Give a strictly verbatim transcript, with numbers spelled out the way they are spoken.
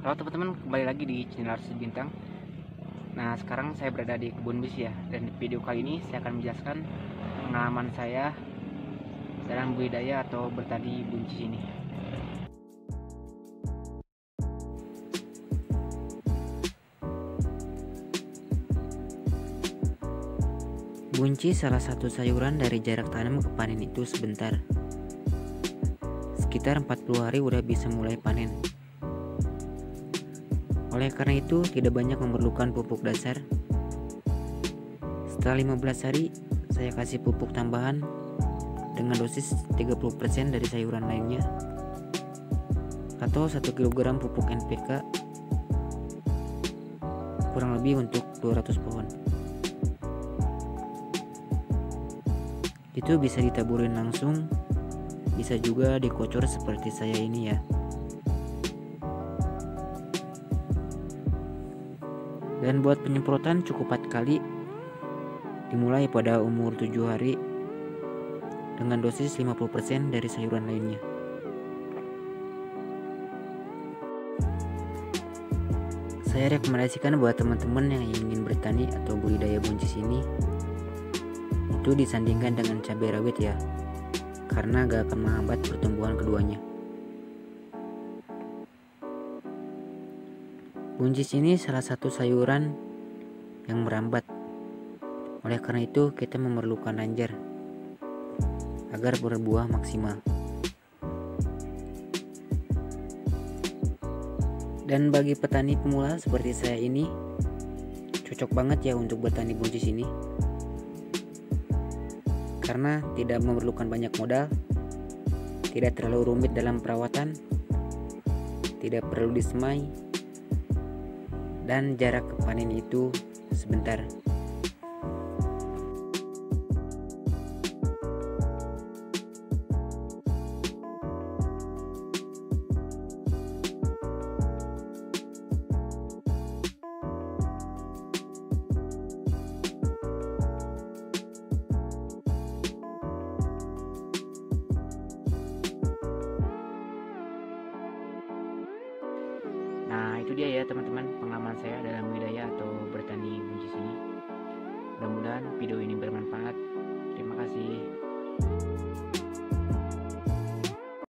Halo teman-teman, kembali lagi di channel Arsi Bintang. Nah, sekarang saya berada di kebun bis ya, dan di video kali ini saya akan menjelaskan pengalaman saya dalam budidaya atau bertani buncis ini. Buncis salah satu sayuran dari jarak tanam ke panen itu sebentar. Sekitar empat puluh hari udah bisa mulai panen. Oleh karena itu, tidak banyak memerlukan pupuk dasar. Setelah lima belas hari, saya kasih pupuk tambahan dengan dosis tiga puluh persen dari sayuran lainnya, atau satu kilogram pupuk N P K kurang lebih untuk dua ratus pohon. Itu bisa ditaburin langsung, bisa juga dikocor seperti saya ini ya. Dan buat penyemprotan cukup empat kali, dimulai pada umur tujuh hari dengan dosis lima puluh persen dari sayuran lainnya. Saya rekomendasikan buat teman-teman yang ingin bertani atau budidaya buncis ini, itu disandingkan dengan cabai rawit ya, karena gak akan menghambat pertumbuhan keduanya. Buncis ini salah satu sayuran yang merambat. Oleh karena itu kita memerlukan lanjar agar berbuah maksimal. Dan bagi petani pemula seperti saya ini, cocok banget ya untuk bertani buncis ini, karena tidak memerlukan banyak modal, tidak terlalu rumit dalam perawatan, tidak perlu disemai, dan jarak ke panen itu sebentar. Nah, itu dia ya teman-teman, pengalaman saya dalam budidaya atau bertani buncis ini. Mudah-mudahan video ini bermanfaat. Terima kasih.